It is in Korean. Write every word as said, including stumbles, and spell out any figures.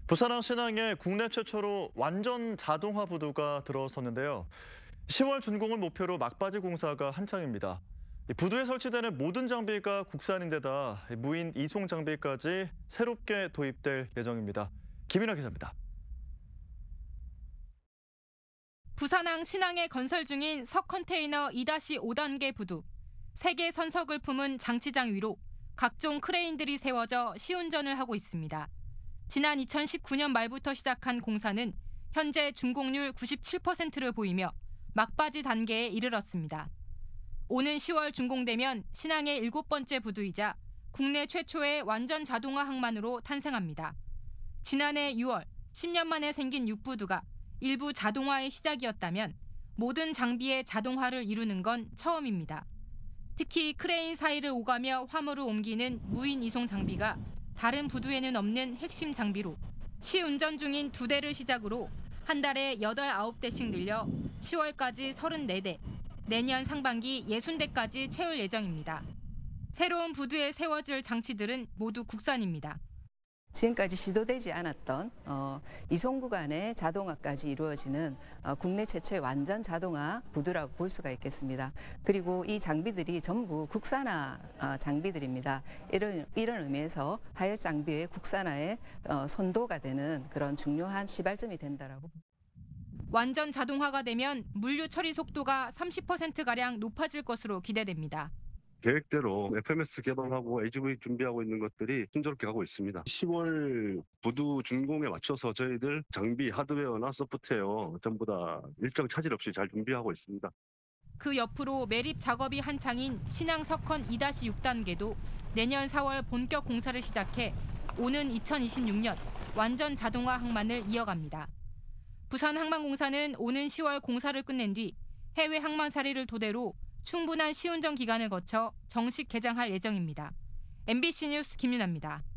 부산항 신항에 국내 최초로 완전 자동화 부두가 들어섰는데요. 시월 준공을 목표로 막바지 공사가 한창입니다. 부두에 설치되는 모든 장비가 국산인데다 무인 이송 장비까지 새롭게 도입될 예정입니다. 김인아 기자입니다. 부산항 신항에 건설 중인 석컨테이너 이 오 단계 부두. 세 개 선석을 품은 장치장 위로 각종 크레인들이 세워져 시운전을 하고 있습니다. 지난 이천십구 년 말부터 시작한 공사는 현재 준공률 구십칠 퍼센트를 보이며 막바지 단계에 이르렀습니다. 오는 시월 준공되면 신항의 일곱 번째 부두이자 국내 최초의 완전 자동화 항만으로 탄생합니다. 지난해 유월 십 년 만에 생긴 육 부두가 일부 자동화의 시작이었다면 모든 장비의 자동화를 이루는 건 처음입니다. 특히 크레인 사이를 오가며 화물을 옮기는 무인 이송 장비가 다른 부두에는 없는 핵심 장비로 시운전 중인 두 대를 시작으로 한 달에 여덟, 아홉 대씩 늘려 시월까지 서른네 대, 내년 상반기 육십 대까지 채울 예정입니다. 새로운 부두에 세워질 장치들은 모두 국산입니다. 지금까지 시도되지 않았던 어, 이송 구간의 자동화까지 이루어지는 어, 국내 최초의 완전 자동화 부두라고 볼 수가 있겠습니다. 그리고 이 장비들이 전부 국산화 어, 장비들입니다. 이런, 이런 의미에서 하역 장비의 국산화에 어, 선도가 되는 그런 중요한 시발점이 된다라고. 완전 자동화가 되면 물류 처리 속도가 삼십 퍼센트가량 높아질 것으로 기대됩니다. 계획대로 에프엠에스 개발하고 에이지브이 준비하고 있는 것들이 순조롭게 가고 있습니다. 시월 부두 준공에 맞춰서 저희들 장비, 하드웨어나 소프트웨어 전부 다 일정 차질 없이 잘 준비하고 있습니다. 그 옆으로 매립 작업이 한창인 신항 석컨 이 육 단계도 내년 사월 본격 공사를 시작해 오는 이천이십육 년 완전 자동화 항만을 이어갑니다. 부산항만공사는 오는 시월 공사를 끝낸 뒤 해외 항만 사례를 토대로 충분한 시운전 기간을 거쳐 정식 개장할 예정입니다. 엠비씨 뉴스 김윤아입니다.